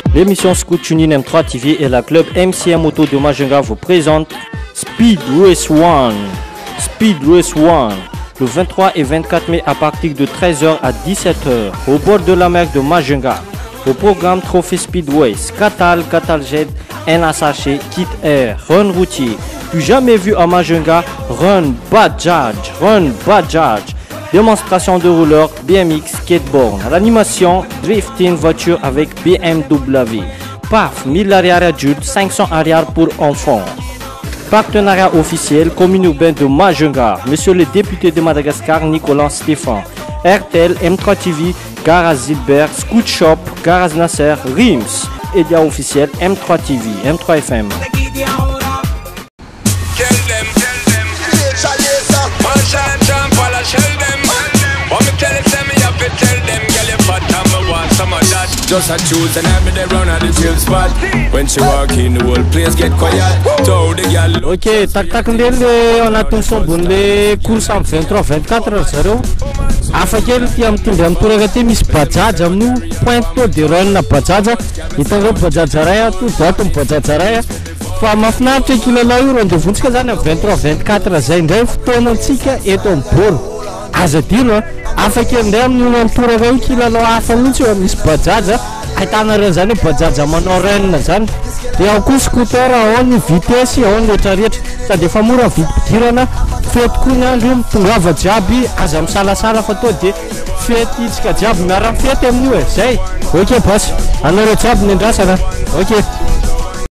L'émission Scoot Tuning M3 TV et la club MCM Moto de Majunga vous présente Speed Race One. Speed Race One, le 23 et 24 mai à partir de 13h à 17h au bord de la mer de Majunga. Au programme Trophée Speedway, Catal, Jet, NSH, Kit Air, Run routier. Plus jamais vu à Majunga, Run Bajaj. Démonstration de roller, BMX, skateboard. L'animation, drifting voiture avec BMW. PAF, 1000 arrière adultes, 500 arrière pour enfants. Partenariat officiel, commune urbaine de Majunga. Monsieur le député de Madagascar, Nicolas Stéphane. RTL, M3 TV, Garage Zilbert, Scoot Shop, Garage Nasser, Rims. Média officiel, M3 TV, M3 FM. Just a choose and I'm the round at the chill spot. When she walk in, the whole place get quiet. So the girl. Ok, tac on attend son bon les courses en 23-24 afaka ty am tonga am toraka ty misy bajaj amino pointe de run na bajaj hitanga bajaj ray to dato bajaj ray fa mafinaritra kilalao io rendez-vous-ntsika zany am 23-24 zay ndray fotoanantsika eto am bolo aza dino afaka ndray amin'ny toraka io kilalao hafa mihitsy eo misy bajaj ahitana reny zany bajaj manao run zany de ao koa scooter ao ny vitesse ao ny rehetrarehetra sady efa mora vidim-pidirana fety koa ny andro mitongava jiaby aza misalasala fa to de fety tsika jiaby miara-fety amin'io e zay ok basy anareo jiaby ny andrasana ok